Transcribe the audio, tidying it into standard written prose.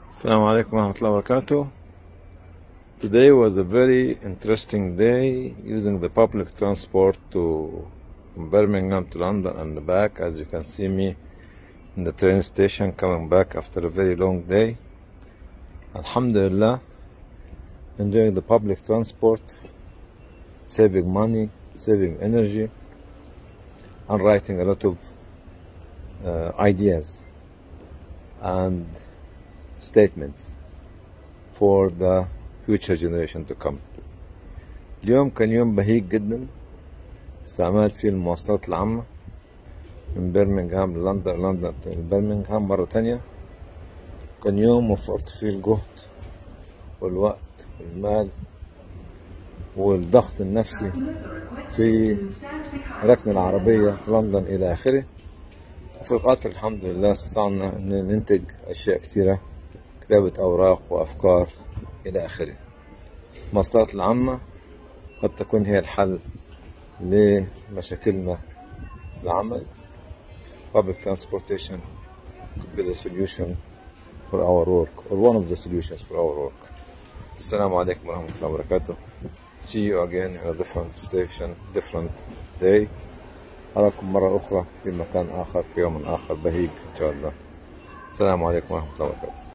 Assalamu alaikum warahmatullahi wabarakatuh. Today was a very interesting day using the public transport from Birmingham to London and back. As you can see me in the train station coming back after a very long day. Alhamdulillah, enjoying the public transport, saving money, saving energy, and writing a lot of ideas and statements for the future generation to come. اليوم كان يوم بهيج جدا، استعملت فيه المواصلات العامة من برمنغهام للندن، لندن لبرمنغهام مرة تانية. كان يوم وفرت فيه الجهد والوقت والمال والضغط النفسي في ركن العربية في لندن إلى آخره. وفي القطر الحمد لله استطعنا أن ننتج أشياء كثيرة، كتابة أوراق وأفكار إلى آخره. المواصلات العامة قد تكون هي الحل لمشاكلنا في العمل. Public transportation could be the solution for our work, or one of the solutions for our work. Assalamu alaikum warahmatullahi wabarakatuh. See you again in a different station, different day. أراكم مرة أخرى في مكان آخر في يوم آخر بهيج إن شاء الله. السلام عليكم ورحمة الله وبركاته.